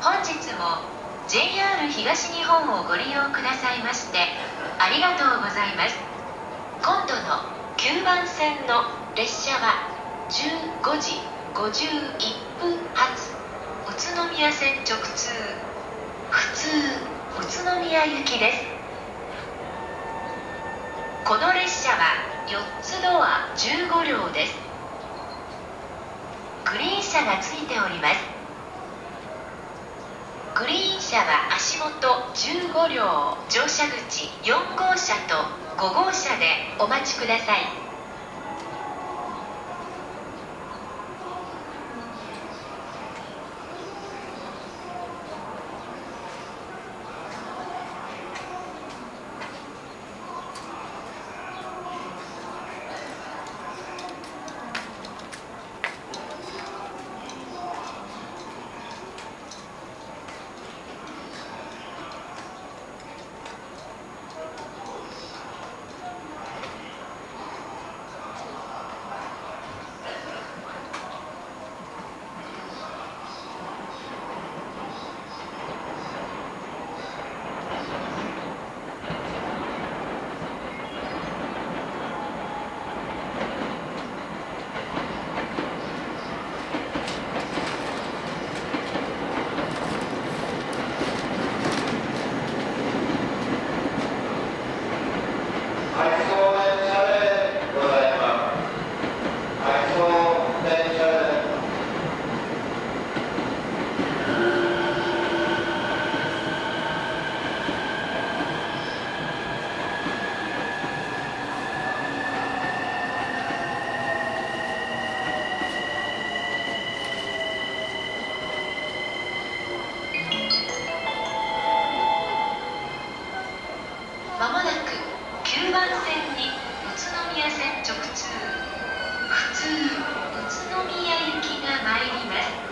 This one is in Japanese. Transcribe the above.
本日も JR 東日本をご利用くださいましてありがとうございます。今度の9番線の列車は15時51分発宇都宮線直通普通宇都宮行きです。この列車は4つドア15両です。グリーン車がついております。グリーン車は足元15両、乗車口4号車と5号車でお待ちください。まもなく9番線に宇都宮線直通普通宇都宮行きが参ります。